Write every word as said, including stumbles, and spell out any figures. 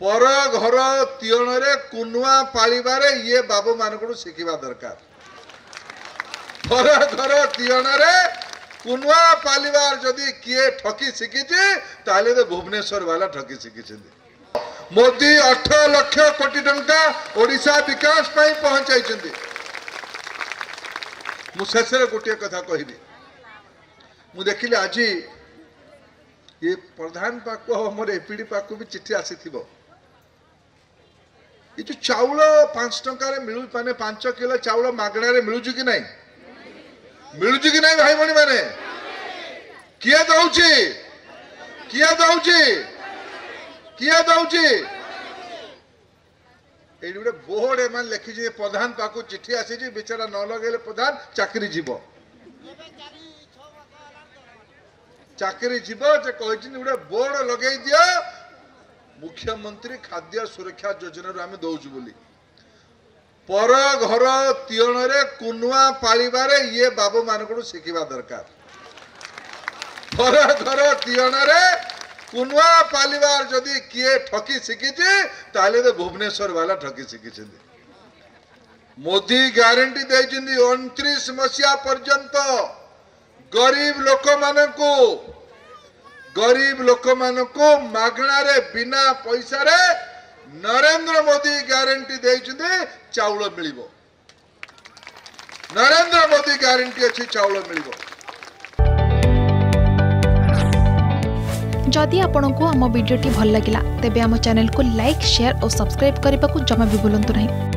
पर घर तियण रे कुनुआ पालिबारे ये बाबू मान को शिखा दरकार। पर घर तियण रे कुनुआ पालिबार जदि किए ठकी शिखी ताले तो भुवनेश्वर वाला ठकी शिखी। मोदी अठारह लाख कोटी टंका ओडिशा विकास पाई पहुंचाई। मु शेष गोटे कथा कहबी मु देखिली आज ये प्रधान पाक मोर एपीडी पाक भी चिट्ठी आसी थी। ये जो चाउल पांच टंकार मिलू माने पांच किलो चाउल मागणार मिलूँ कि नहीं मिलूँ कि नहीं भाई भणी मैंने किए दौची किए दौची किए दौची ये गोटे बोर्ड एम लिखी प्रधान पाक चिट्ठी आसी बेचारा न लगे प्रधान चाकरी जीव चाकरी जीव जे गोटे बोर्ड लगे दियो मुख्यमंत्री खाद्य सुरक्षा योजना आम दौचु बोली। पर घर तियण रे कुनुआ पालिबारे ये बाबू मान को शिखा दरकार। पर घर तियण रे कुनुआ पालिबार जदि किए ठकी शिखी ताले तो भुवनेश्वर वाला ठकी शिखी। मोदी ग्यारंटी देइछिंदी उनतीस मसीहा पर्यंत गरीब लोक मानकू गरीब लोक मानकू मागणारे बिना पैसा रे नरेंद्र मोदी ग्यारंटी देइछिंदी चाउल मिलिबो। नरेंद्र मोदी ग्यारंटी अछि चाउल मिलिबो। जदि आपंक आम भिडी भल लगा तेब आम चैनल को लाइक शेयर और सब्सक्राइब करने को जमा भी भूलु नहीं।